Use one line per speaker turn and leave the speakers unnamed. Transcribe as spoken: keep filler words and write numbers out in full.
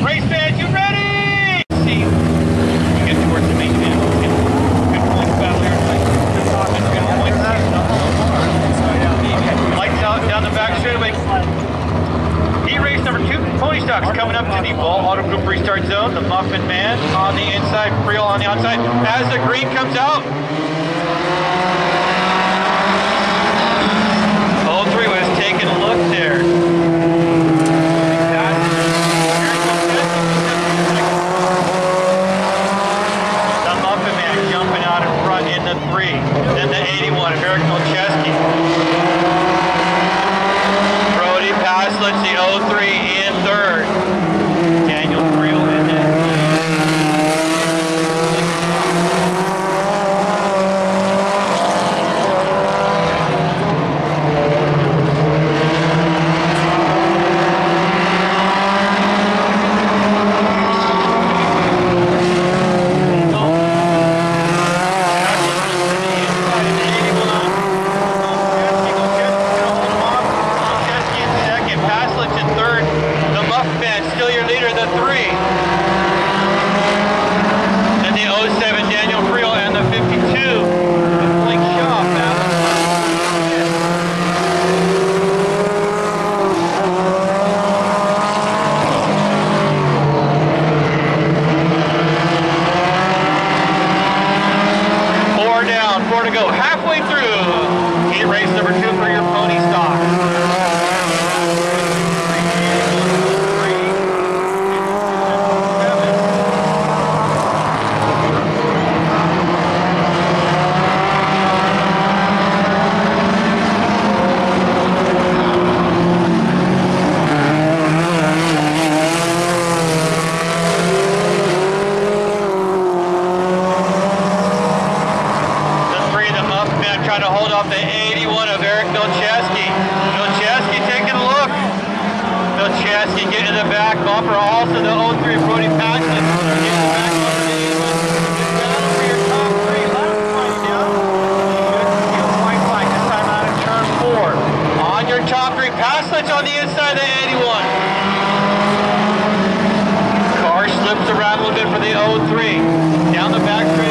Race fans, you ready? See, we get towards the main man. Good points battle here tonight. Good points. Lights out down the back straightaway. Heat race number two, Pony Stocks coming up to the Ball Auto Group restart zone. The Muffin Man on the inside, Friel on the outside. As the green comes out, oh three was taking a look there. The Muffin Man jumping out in front in the three. Then the eighty-one, Eric Milcheski. Let's see, oh three in third. Daniel Friel in it. Still your leader, the three. Then the oh seven, Daniel Friel, and the fifty-two, Blake Shaw. Four down, four to go. Halfway through heat race number two for your Pony Stock. Trying to hold off the eighty-one of Eric Milcheski. Milcheski taking a look. Milcheski getting in the back bumper. Also the oh three Brody Patton. Getting the back bumper. Battle for your top three. Last point down. Good point flag this time out of turn four. On your top three. Pass switch on the inside of the eighty-one. Car slips around a little bit for the oh three. Down the back three.